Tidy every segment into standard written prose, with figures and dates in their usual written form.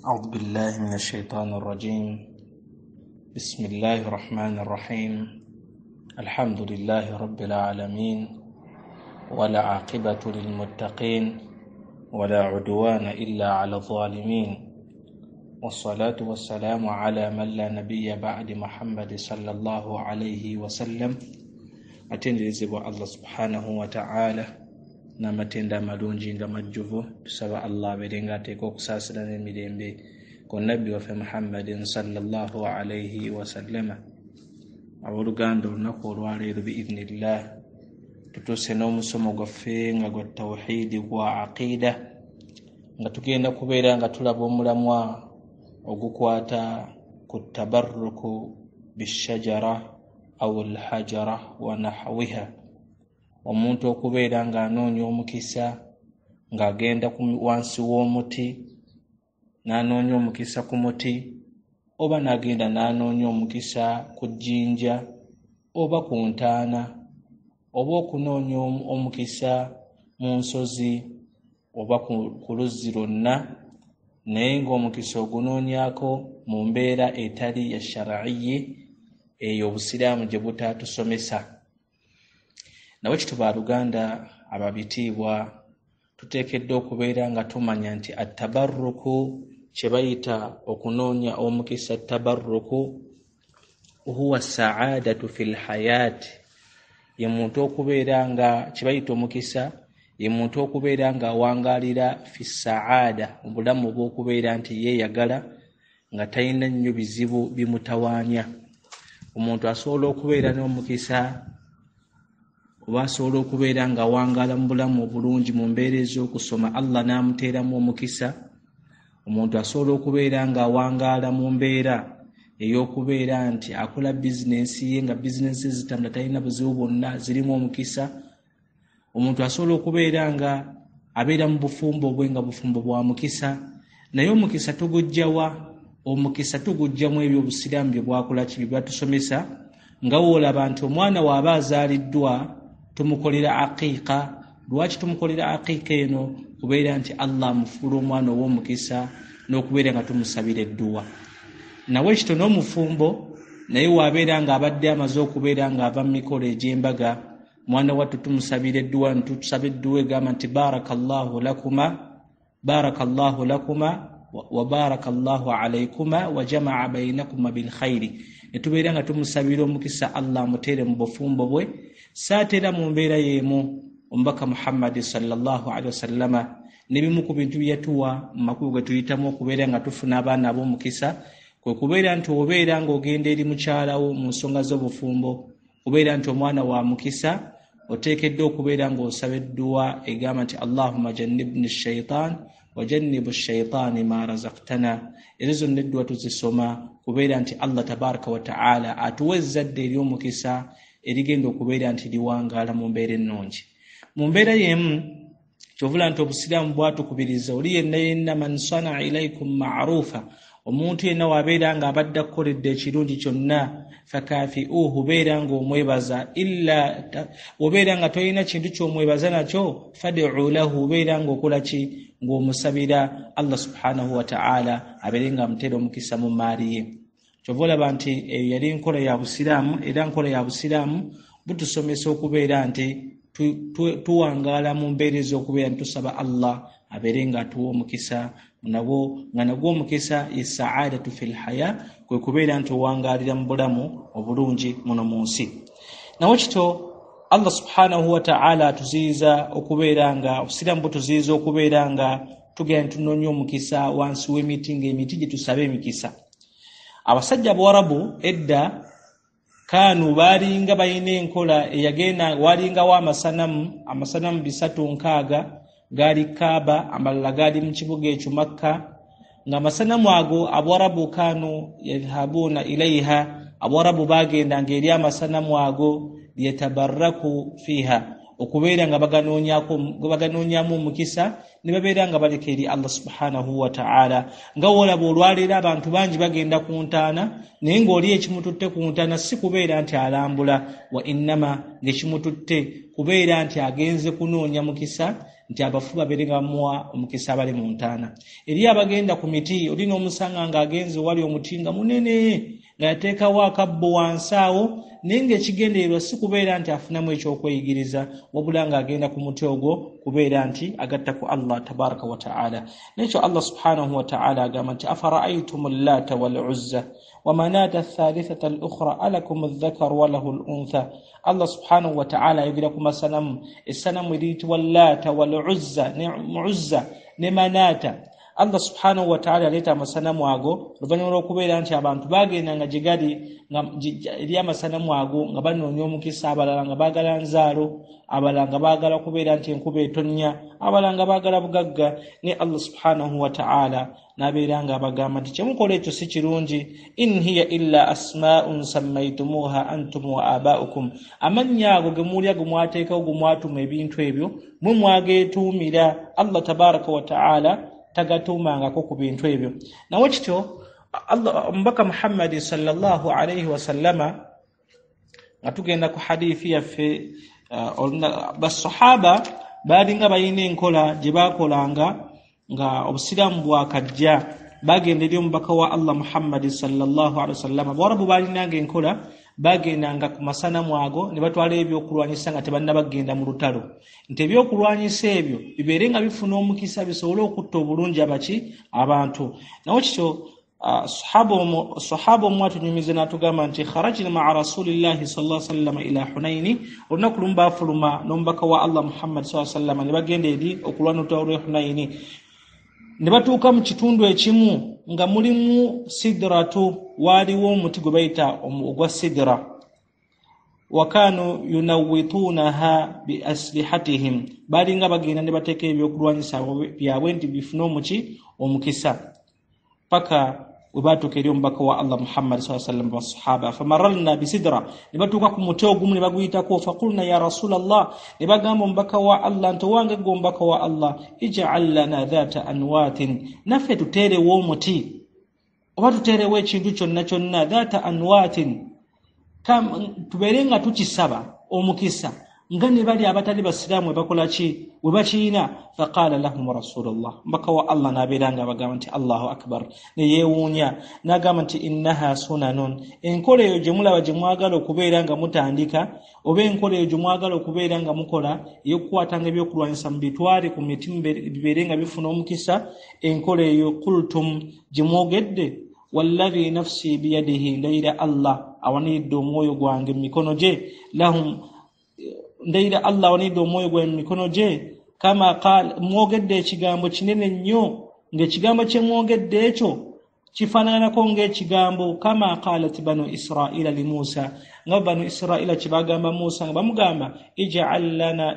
أعوذ بالله من الشيطان الرجيم. بسم الله الرحمن الرحيم. الحمد لله رب العالمين، ولا عاقبة للمتقين، ولا عدوان إلا على الظالمين، والصلاة والسلام على من لا نبي بعد محمد صلى الله عليه وسلم. أتندرزب الله سبحانه وتعالى namatenda malungi nga majjuvu. Tusaba Allah berenga ateeka okusaasira n'emirembe ku nabbi waffe Muhammadin sallallahu alayhi wasallama. Abooluganda, olunaku olwaleero biidhnillah tutuuse n'omusomo gwaffe nga gwa tawhiidi gwa aqiida, nga tugenda kubeera nga tulaba omulamwa ogukwata ku tabarruku bishajara aw alhajara wa nahwiha. Omuntu okubeera nga anoonya omukisa ng'agenda wansi w'omuti n'anoonya omukisa ku muti, oba n'agenda n'anoonya omukisa ku jjinja oba ku ntaana, oba okunoonya omukisa mu nsozi oba ku luzzi lwonna, naye ng'omukisa ogunoonyako mu mbeera etali ya shar'iyyi, eyo obusiraamu gye butaatusomesa. Nawe kituba Luganda ababitiibwa, tuteekeddwa okubeera nga tumanya nti attabarruku, kye bayita okunoonya omukisa, attabarruku huwa saadatu fil hayati, ye muntu okubeera nga kye bayita omukisa, ye muntu okubeera nga awangaalira fi saada, mu bulamu obw'okubeera nti yeeyagala nga talina nnyo bizibu bimutawaanya. Omuntu asobola okubeera n'omukisa oba asobola okubeera nga awangaala mu bulamu obulungi mu mbeera ez'okusoma, Allah n'amuteeramu omukisa. Omuntu asobola okubeera nga awangaala mu mbeera ey'okubeera nti akola bizinensi ye nga bizinensi zitambula, talina buzibu bwonna, zirimu omukisa. Omuntu asobola okubeera nga abeera mu bufumbo bwe nga bufumbo bwa mukisa. Naye omukisa tugujjawa? Omukisa tugujja mu ebyo obusiraamu bye bwakola ki, bye bwatusomesa, nga woolaba nti omwana waaba azaaliddwa tumukolera aqiiqa. Lwaki tumukolera aqiiqa eno? Kubeera nti Allah amufuula omwana ow'omukisa n'okubeera nga tumusabira edduwa. Nawe ekito n'omufumbo, naye waabeera nga abadde amaze okubeera nga ava mu mikolo egy'embaga, mwana wattu tumusabira edduwa, ntusaba edduwa egamba nti barakallahu lakuma wa barakallahu alaykuma wa jamaa bainakuma bil khairi. Netubeera nga tumusabira omukisa Allah amuteere mu bufumbo bwe. Saatera mu mbeera y'emu omubaka Muhammad sallallahu alaihi wasallama n'ebimu ku bintu byatuwa mu makubo ge tuyitamu okubeera nga tufuna abaana ab'omukisa, kwe kubeera nti obeera nga ogenda eri mukyalawo mu nsonga z'obufumbo, kubeera nti omwana wa mukisa, oteekeddwa okubeera nga osaba edduwa egamba nti Allahumma jannibni shaitan wa jannibu shaitaani ma razaqtana. Ezo zonna edduwa tuzisoma kubeera nti Allah tabaraka wa ta'ala atuwa ezzadde ery'omukisa erigenda okubeera nti liwangaala mu mbeera ennungi. Mu mbeera y'emu kyovula nti obusiraamu bwatukubiriza oli yenna man sana ilaikum ma'rufa, omuntu yenna wabeera nga abadde akukoledde ekirungi kyonna, fakafiuhu, beera nga omwebaza, illa obeera nga tolina kintu ky'omwebaza nakyo, fad'u lahu, beera nga okola ki, ng'omusabira Allah subhanahu wa ta'ala abeere nga amuteera omukisa mu maali ye. Kyova olaba nti eyo yali nkola ya busiraamu, era nkola ya busiraamu butusomesa okubeera nti tuwangaala mu mbeera ez'okubeera nti tusaba Allah abeere nga atuwa omukisa nga nagwo omukisa ye saadatu fil haya, kwe kubeera nti owangaalira mu bulamu obulungi muno mu nsi. Nawe kito Allah subhanahu wa ta'ala atuziyiza okubeera nga obusiraamu butuziyiza okubeera nga tugenda tunoonya omukisa wansi w'emiti, ng'emiti gye tusaba emikisa. Abasajja Abawarabu edda kaanu baalinga balina enkola eyagenda, waalingawo amasanamu 360 gaali Kaaba, amalala gaali mu kibuga ekyo Makka, ng'amasanamu ago Abawarabu kaanu yadhhabuna ilaiha, Abawarabu bagendanga eri amasanamu ago liyatabarraku fiha, okubeera nga baganoonyamu omukisa, ne babeera nga baleka eri Allah subhanahu wa ta'ala. Nga woolaba olwaleero abantu bangi bagenda ku ntaana, naye ng'oli ekimututte ku ntaana si kubeera nti alambula, wa innama ng'ekimututte kubeera nti agenze kunoonya mukisa, nti abafu baberenga muwa omukisa abali mu ntaana. Eri abagenda ku miti olina omusanga ng'agenze wali omutinga munene nga yateekawo akabbo wansi awo naye ng'ekigendererwa si kubeera nti afunamu ekyokweyigiriza wabula ng'agenda ku muti ogwo kubeera nti agatta ku Allah tabaraka wa ta'ala. Nekyo Allah subhanahu wa ta'ala agamba nti afara'aytum allata wal uzza wa manata athalithata al-ukhra alakum adh-dhakaru wa lahu al-untha. Allah subhanahu wa ta'ala ayogera ku masanamu, essanamu eriyitibwa Laata wal Uzza ne Manata. Allah subhanahu wa ta'ala aleta amasanamu ago oluvannyuma lw'okubeera nti abantu bagendanga gye gali eri amasanamu ago nga banoonya omukisa, abalala nga baagala nzaalo, abalala nga baagala kubeera nti enkuba etonnya, abalala nga baagala bugagga. Ne Allah subhanahu wa ta'ala n'abeera nga abagamba nti kyemukola ekyo si kirungi. In hiya illa asma'un sammaytumuha antum wa aba'ukum, amannya ago ge muulya ge mwateekawo ge mwatuma ebintu ebyo mwe mwageetuumira. Allah tabaraka wa ta'ala tagatuumangako ku bintu ebyo. Nawe kityo Allah omubaka Muhammad sallallahu alayhi wa sallama nga tugenda ku hadithi yaffe basahaba baalinga balina enkola gye baakolanga nga obusiraamu bwakajja bagenda eri omubaka wa Allah Muhammad sallallahu alayhi wa sallama. Abawarabu baalinanga enkola bagendanga ku masanamu ago ne batwala ebyokulwanyisa nga tebannabagenda mu lutalo, nti ebyokulwanyisa ebyo bibeere nga bifuna omukisa bisobole okutta obulungi abantu. Nawe kityo sahaba omu atunyumiza n'atugamba nti kharajna ma'a rasulillahi sallallahu alaihi wasallam ila Hunaini. Olunaku lumu baafuluma n'omubaka wa Allah Muhammad sallallahu alaihi wasallam ne bagenda eri okulwana olutalo lw'e Hunaini. Ne batuuka mu kitundu ekimu nga mulimu sidratu, waaliwo omuti gwe bayita ogwa sidra. Wakanu yunawitunaha bi aslihatihim, baalinga bagenda ne bateeka ebyokulwanyisa byabwe nti bifune omukisa, paka we baatuuka eri omubaka wa Allah Muhammad sallallahu alaihi wasallam basahaba. Famaralna bisidra, ne batuuka ku muti ogumu ne baguyitako. Faqulna ya Rasulallah, ne bagamba omubaka wa Allah nti owange gwe omubaka wa Allah, ij'al lana dhata anwatin, naffe tuteerewo omuti oba tuteerewo ekintu kyonna kyonna, dhata anwatin, tubeere nga tukisaba omukisa nga ne bali abatali basiraamu we bakola ki, we bakiina. Faqala lahum Rasulullah, mbaka wa Allah n'abeera nga abagamba nti Allahu akbar, ne yeewuunya n'agamba nti innaha sunanun, enkola eyo gye mulaba gye mwagala okubeera nga mutandika, oba enkola eyo gye mwagala okubeera nga mukola ey'okukwatanga ebyokulwanyisa mu bitwale ku miti bibeere nga bifuna omukisa, enkola eyo qultum gye mwogedde, wallahi nafsi biyadihi, ndayira Allah awaniridde omwoyo gwange mu mikono gye, lahum ndayira Allah awaniridde omwoyo gwange mu mikono gye, kama qala, mwogedde ekigambo kinene nnyo, ng'ekigambo kye mwogedde ekyo kifaananako ng'ekigambo kama qalat banu Israila li Musa, nga banu Israila kye bagamba Musa nga bamugamba ij'al lana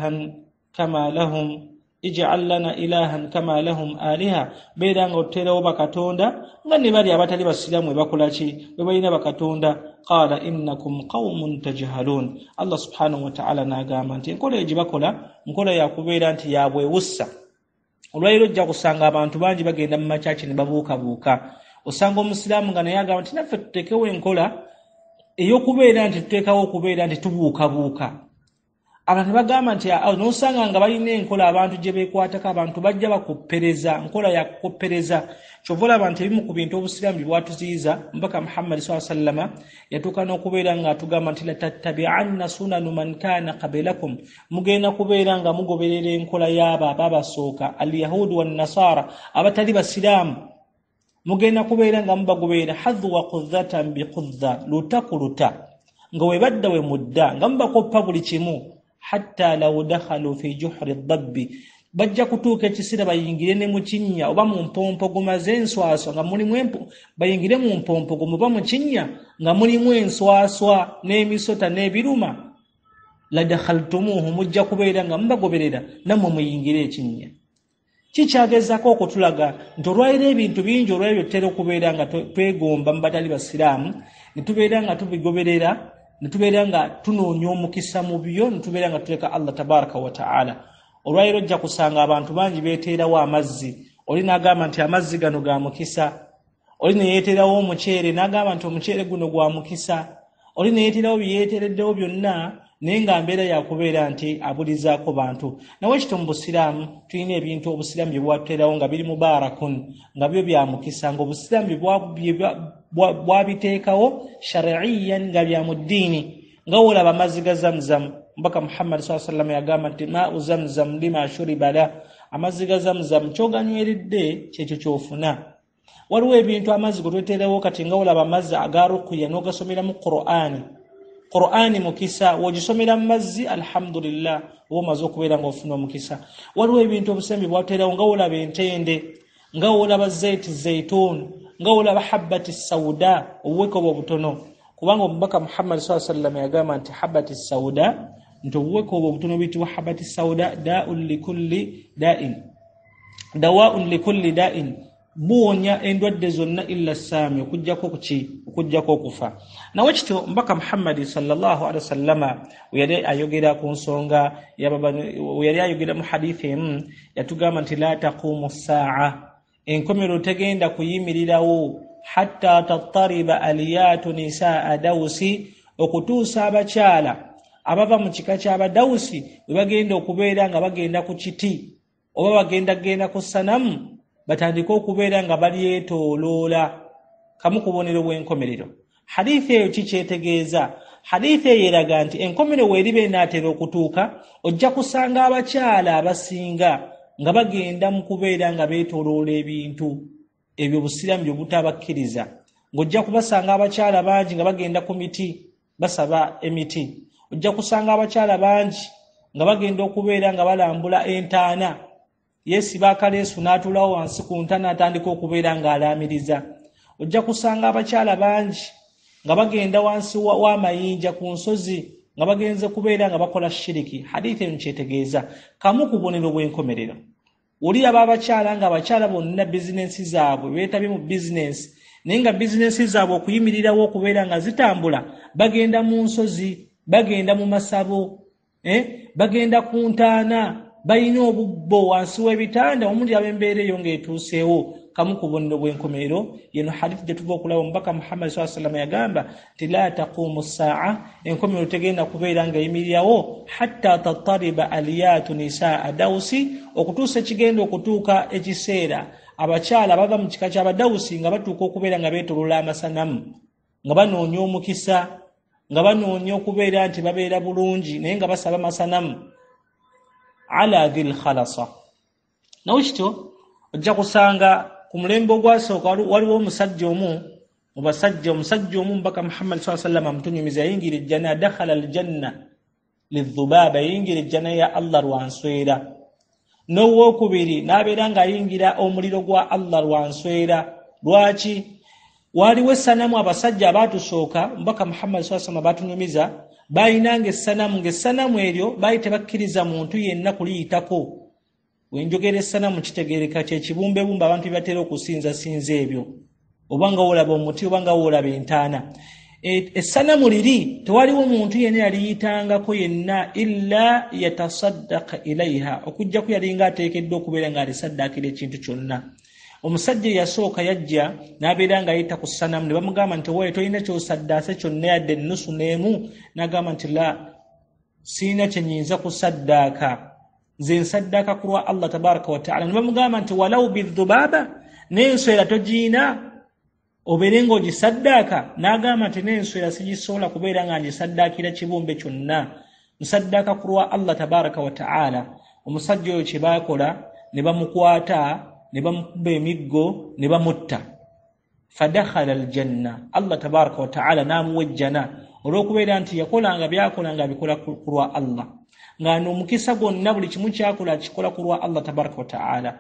ilahan kama lahum aliha, beera nga oteerawo bakatonda nga ne bali abatali basiraamu bakola ki, bwe balina bakatonda. Qala innakum qaumun tajhalun, Allah subhanahu wa ta'ala n'agamba nti enkola eyo gye bakola nkola yakubeera nti yabwewussa. Olwaliro ojja kusanga abantu bangi bagenda mu makyaki ne babuukabuuka. Osanga omusiraamu nga naye agamba nti naffe tuteekewo enkola ey'okubeera nti tuteekawo okubeera nti tubuukabuuka. Abantu bagamba nti n'osanga nga balina enkola abantu gye beekwatako, abantu bajja bakoppereza, nkola ya kukoppereza. Kyova olaba nti ebimu ku bintu obusiraamu bwatuziyiza mbaka Muhammad sallallahu alaihi wasallam yatuuka n'okubeera nga atugamba nti latattabi'anna sunanu man kana qablakum, mugenda kubeera nga mugoberera enkola y'abo ababasooka, al-yahudu wan-nasara, abatali basiraamu. Mugenda kubeera nga mubagoberera hadwa qudhatan biqudha, luta ku luta, nga we badda we mudda, nga mubakoppa buli kimu. Hatta law dakhalu fi juhri ad-dabbi, bajja kutuuka ekisira bayingire ne mu kinnya oba mu mpompo gumaze enswaswa nga mulimu bayingire mu mpompo oba mu kinnya nga mulimu enswaswa n'emisota n'ebiruma. La dakhaltumuhu, mujja kubeera nga mubagoberera nammwe muyingire ekinnya. Kikyagezako okutulaga nti olwaliro ebintu bingi olwaliro tutera okubeera nga twegomba mu batali basiraamu, ne tubeera nga tubigoberera, ne tubeera nga tunoonya omukisa mu byo, ne tubeera nga tuleka Allah tabaraka wa ta'ala. Olwaliro ojja kusanga abantu bangi beeteerawo amazzi, oli n'agamba nti amazzi gano ga mukisa, oli ne yeeteerawo omuceere n'agamba nti omuceere guno gwa mukisa, oli ne yeeteerawo bye yeeteereddewo byonna nenga mbeera yakubeera nti abulizaako bantu. Nawe kito mu Busiraamu tulina ebintu Obusiraamu bye bwatuterawo nga biri mubarakun, nga byo bya mukisa, nga Obusiraamu bwabiteekawo shar'iyan nga bya mu ddiini. Nga wolaba amazzi ga Zamzam, Mbaka Muhammad sallallahu alaihi wasallam yagamba nti ma'u Zamzam lima shuriba la, amazzi ga Zamzam ky'oganyweredde kyekyo ky'ofuna. Waliwo ebintu amazzi ge tweteerawo kati nga wolaba amazzi aga ruqya n'ogasomera mu Qur'ani mukisa, wogisomera mu mazzi alhamdulillah omaze okubeera ng'ofuna omukisa. Waliwo ebintu Obusiraamu bye bwateerawo nga wolaba entende, nga wolaba zaiti zaitun, nga wolaba habbati sauda, obuweke obwo obutono. Kubanga Omubaka Muhammad sallallahu alaihi wasallam yagamba nti habbati sauda, nti obuweke obwo obutono buyitibwa habbati sauda da'un likulli da'in, buwonya endwadde zonna illa sami, okujjako okufa. Nawe kityo Mbaka Muhammad sallallahu alaihi wasallama yali ayogera ku nsonga yali ayogera mu hadithi emu yatugamba nti la taqumu saa, enkomero tegenda kuyimirirawo hatta tattariba aliyatu nisaa dawsi, okutuusa abakyala abava mu kika ky'Abadawusi bwe bagenda okubeera nga bagenda ku kiti oba bagenda ku sanamu, batandika okubeera nga balyetooloola. Kamu kubonero bw'enkomerero. Hadithi eyo kikyetegeeza? Hadithi eyo eraga nti enkomerero weeriba enaatera okutuuka, ojja kusanga abakyala abasinga nga bagenda mu kubeera nga beetooloola ebintu ebyo Obusiraamu bye butabakkiriza. Ng'ojja kubasanga abakyala bangi nga bagenda ku miti basaba emiti. Ojja kusanga abakyala bangi nga bagenda okubeera nga balambula entaana, yesiba akaleesu n'atuulawo wansi ku ntaana atandika okubeera ng'alaamiriza. Ojja kusanga abakyala bangi nga bagenda wansi w'amayinja ku nsozi nga bagenze kubeera nga bakola shiriki. Hadithi eno kyetegeeza. Kamu ku bubonero bw'enkomerero. Oliraba abakyala nga abakyala bonna bizinensi zaabwe beetabye mu bizinensi, naye nga bizinensi zaabwe okuyimirirawo okubeera nga zitambula, bagenda mu nsozi, bagenda mu masabo, bagenda ku ntaana, balina obubbo wansi w'ebitanda, omundi ab'embeera eyo ng'etuuseewo. Kamu ku bubonero bw'enkomerero yeno hadithi gye tuva okulaba Omubaka Muhammad sallallahu alaihi wasallam yagamba nti la taqumu saa, enkomerero tegenda kubeera nga yimirirawo hatta tattariba aliyatu nisaa dawsi, okutuusa ekigenda okutuuka ekiseera abakyala bava mu kika ky'Abadawusi nga batuuka okubeera nga beetolola amasanamu, nga banoonya omukisa, nga banoonya okubeera nti babeera bulungi, naye nga basaba amasanamu ala dhil khalasa. Nawe kityo ojja kusanga ku mulembe ogwasooka waliwo omusajja omu mu basajja, omusajja omu Mbaka Muhammad sallallahu alaihi wasallam amutunyumiza, yayingira ejjana, dakhala aljanna lidhubaaba, yayingira ejjana ya Allah lwanswera. N'owookubiri n'abeera ng'ayingira omuliro gwa Allah lwanswera. Lwaki? Waliwo essanamu abasajja abaatusooka Mbaka Muhammad sallallahu alaihi wasallam baatunyumiza, baayinanga essanamu, ng'essanamu eryo baali tebakkiriza muntu yenna kuliyitako. Wenjogera essanamu kitegeereka kye kibumbebumba abantu bye batera okusinza ebyo, oba nga wolaba omuti oba nga wolaba entaana. Essanamu liri tewaliwo muntu yenna yaliyitangako yenna illa yatasaddaqa ilaiha, okujjako yali nga ateekeddwa okubeera nga alisaddaakira ekintu kyonna. Omusajja yasooka yajja n'abeera nga ayita ku ssanamu, ne bamugamba nti wowe tolina kyosaddaase kyonna yadde ennusu n'emu. N'agamba nti la, siina kye nnyinza kusaddaaka, nze nsaddaaka ku lwa Allah tabaraka wa ta'ala. Ne bamugamba nti walau bidhubaaba, n'enswera togiina obeere ng'ogisaddaaka? N'agamba nti n'enswera sigisobola kubeera nga ngisaddaakira kibumbe kyonna, nsaddaaka ku lwa Allah tabaraka wa ta'ala. Omusajja oyo kye baakola, ne bamukwata, ne bamukuba emiggo, ne bamutta. Fadakhala aljanna, Allah tabaraka wa ta'ala n'amuwa ejjana olw'okubeera nti yakolanga byakolanga abikola ku lwa Allah, ng'ano omukisa gwonna buli kimu kyakola akikola ku lwa Allah tabaraka wa ta'ala.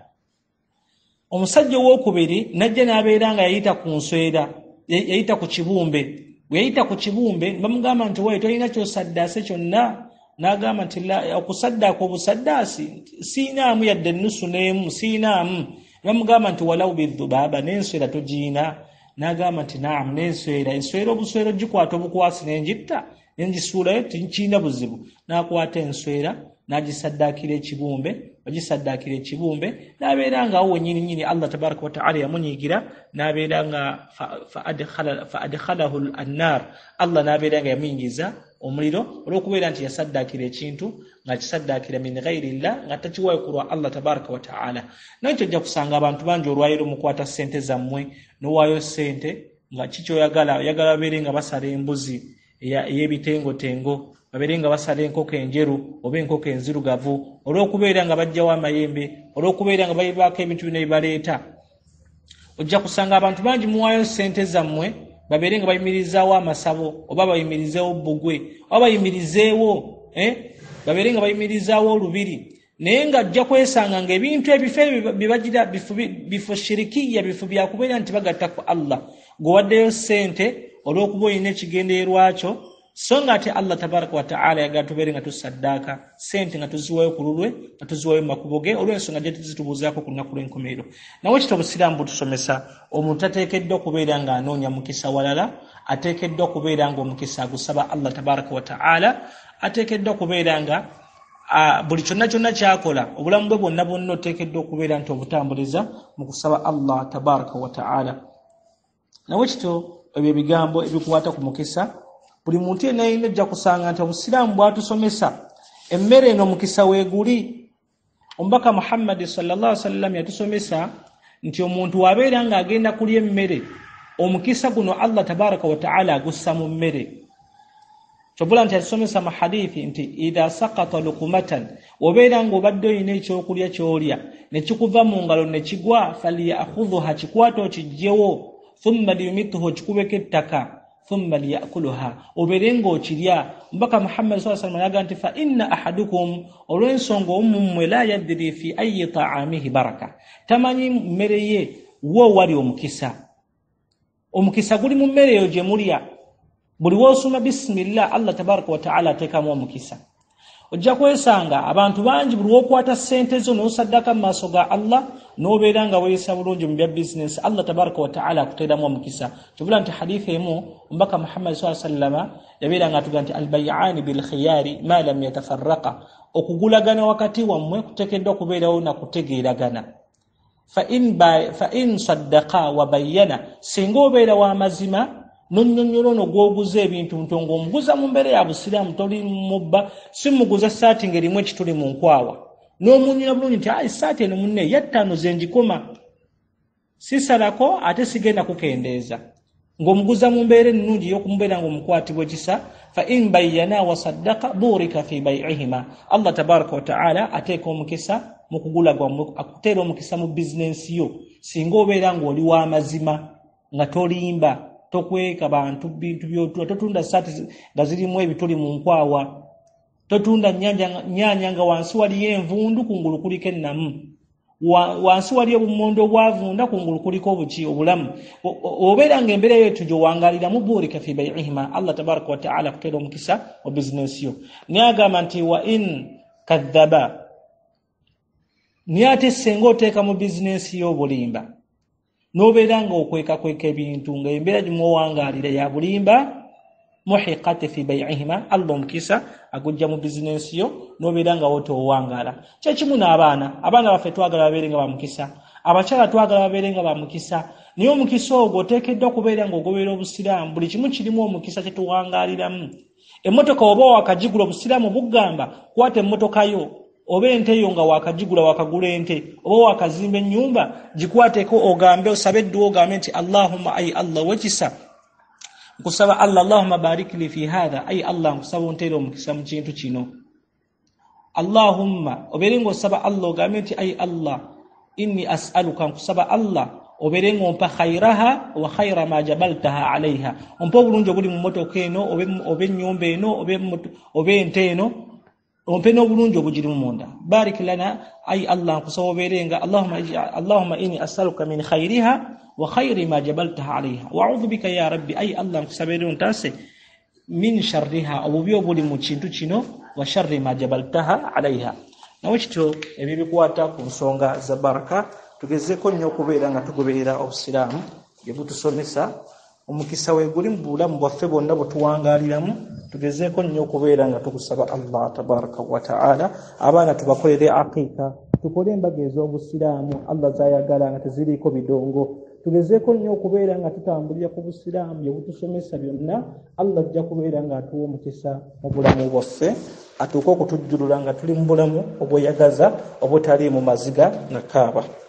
Omusajja ow'okubiri n'ajja n'abeera nga yayita ku nswera, yayita ku kibumbe. Bwe yayita ku kibumbe bamugamba nti wowe tolina kyosaddaase kyonna? N'agamba nti okusaddaaka obusaddaasi siinaamu yadde ennusu n'emu, siinaamu. Bamugamba nti walau bidhubaaba, n'enswera togiina? N'agamba nti naamu, enswera obuswera ogikwata obukwasi n'engitta, n'engisuulayo, tinkiina buzibu. N'akwata enswera nagisaddakira ekibumbe bagisaddakira ekibumbe nabeera nga awo nyini Allah tabaraka wa ta'ala yamunyigira nabeera nga fa adkhalahu an-nar Allah nabeera nga yamuyingiza omuliro olw'okubeera nti yasaddakira ekintu nga kisaddakira min ghairi llah nga takiwayo kulwa Allah tabaraka wa ta'ala. Nakyo ojja kusanga abantu bangi olwayiro mukwata ssente zammwe n'owaayo ssente nga kikyoyagala babeere nga basala embuzi ey'ebitengotengo babeere nga basala enkoko enjeru oba enkoko enzirugavu olw'okubeera nga bajjawo amayembe olw'okubeera nga bayibaako ebintu bino ebibaleeta. Ojja kusanga abantu bangi muwaayo ssente zammwe babeere nga bayimirizaawo amasabo oba bayimirizeewo bbugwe oba bayimirizeewo babeere nga bayimirizaawo olubiri naye nga ajja kwesanga ng'ebintu ebifo bibagira bifo shirikiya bifo byakubeera nti bagatta ku Allah gwewaddeyo ssente olw'okuba olina ekigendeerwa kyo so nga ate Allah tabaraka wa ta'ala yagala tubeere nga tusaddaaka ssente nga tuziwayo ku lulwe nga tuziwayo mu makubo ge olw'ensonga gye tuzitubuuzaako ku lunaku lw'enkomerero. Nawe kiti obusiraamu butusomesa omuntu ateekeddwa okubeera nga anoonya mukisa walala, ateekeddwa okubeera nga omukisa agusaba Allah tabaraka wa ta'ala, ateekeddwa okubeera nga buli kyonna kyakola obulamu bwe bwonna oteekeddwa okubeera nti obutambuliza mu kusaba Allah tabaraka wa ta'ala. Nawe kito ebyo ebigambo ebikukwata ku mukisa buli muntu yenna ojja kusanga nti obusiraamu bwatusomesa emmere eno mukisa weeguli. Omubaka Muhammad sallallahu alaihi wasallam yatusomesa nti omuntu wabeera nga agenda kulya emmere omukisa guno Allah tabaraka wa ta'ala agussa mu mmere. Kyobula nti yatusomesa mu hadithi nti idha saqata luqmatan obeera nga obadde olina ekyokulya ky'olya ne kikuva mu ngalo ne kigwa falyakhudhuha kikwate okijjewo thumma liyumithu kikubeko ettaka thumma liyakuluha obeere ng'okirya. Mbaka Muhammad sallallahu alaihi wasallam yaga nti fa inna ahadukum olw'ensonga omummwe la yadri fi ayi ta'amihi baraka tamanyi mmere ye wo wali omukisa guli mu mmere eyo gye mulya. Buli woosoma bismillah Allah tabaraka wa ta'ala ateekamu omukisa. Ojja kwesanga abantu bangi buli wokwata ssente zo n'osaddaka mu maaso ga Allah n'obeera nga weeyisa bulungi mu bya bizinesi Allah tabaraka wa ta'ala akuteeramu omukisa. Kyobula nti hadithi emu omubaka Muhammad sallallahu alaihi wasallam yabeera nga atugamba nti albay'ani bil khiyari ma lam yatafarraqa okugulagana wakati wammwe kuteekeddwa kubeerawo na kutegeeragana. fa in saddaqa wa bayyana singa obeera w'amazima nonyonyola ono gw'oguza ebintu ntongo omuguza mu mbeera ya busiraamu toli mubba si muguza saati ng'erimu ekituli mu nkwawa n'omunyira bulungi nti ayi saati eno munne yattaano ze njikoma sisalako ate sigenda kukendeeza ng'omuguza mu mbeera ennungi y'okumubeera ng'omukwatibwa ekisa fa in bayyana wa saddaqa burika fi bay'ihima Allah tabaraka wa ta'ala ateeka omukisa mu kugula gwammwe akuteera omukisa mu bizinensi yo singa obeera ng'oli w'amazima nga tolimba tokweka bantu bintu byotula totunda saati nga zirimu ebituli mu nkwawa totunda nnyanya nga wansi waliyo envundu kungulu kuliko ennamu wansi waliyo obumondo obwavunda kungulu kuliko obulamu obeera nga embeera yetu gy'owangaliramu burika fi bay'ihima Allah tabaraka wa ta'ala akuteera omukisa mu bizinensi yo. Naye agamba nti wa in kadhaba naye ate senga oteeka mu bizinensi yo obulimba n'obeera nga okweka ebintu nga embeera gy'owangalira ya bulimba muhiqati fi bay'ihima Allah omukisa agujja mu bizinensi yo n'obeera nga wotoowangala. Kyekimu n'abaana baffe twagala babeere nga bamukisa, abakyala twagala babeere nga bamukisa, naye omukisa ogwo oteekeddwa kubeera ng'ogoberera obusiraamu. Buli kimu kirimu omukisa kye tuwangaliramu. Emmotoka oba wakagigula obusiraamu bugamba kwata emmotoka yo oba ente yo nga wakagigula wakagula ente oba wakazimba ennyumba gikwateko ogambe osabe edduwa ogambe nti Allahumma ay Allah wekisa nkusaba Allah Allahumma barik li fi hadha ay Allah nkusaba onteere omukisa mu kintu kino. Allahumma obeere ng'osaba Allah ogambe nti ay Allah inni as'aluka nkusaba Allah obeere ng'ompa khayraha wa khayra ma jabaltaha alayha ompa obulungi obuli mu mmotoka eno oba ennyumba eno oba ente eno ompe n'obulungi obugirimu munda. Barik lana ay Allah nkusaba obeerenga Allahumma inni as'aluka min khayriha wa khayri ma jabaltaha alayha wa a'udhu bika ya rabbi ay Allah nkusabira ontase min sharriha obubi obuli mu kintu kino wa sharri ma jabaltaha alayha. Nawe kityo ebyo bikwata ku nsonga za baraka tugezeeko nnyo okubeera nga tugoberera obusiraamu bye butusomesa omukisa weeguli mu bulamu bwaffe bwonna bwe tuwangaaliramu. Tugezeeko nnyo okubeera nga tukusaba Allah tabaraka wa ta'ala abaana tubakolere aqiika, tukole embaga ez'obusiraamu Allah zayagala nga teziriiko bidongo. Tugezeeko nnyo okubeera nga tutambulira ku busiraamu bye butusomesa byonna. Allah ajja kubeera nga atuwa omukisa mu bulamu bwaffe, atuuke okutujjulula nga tuli mu bulamu obweyagaza obutali mu maziga na kaaba.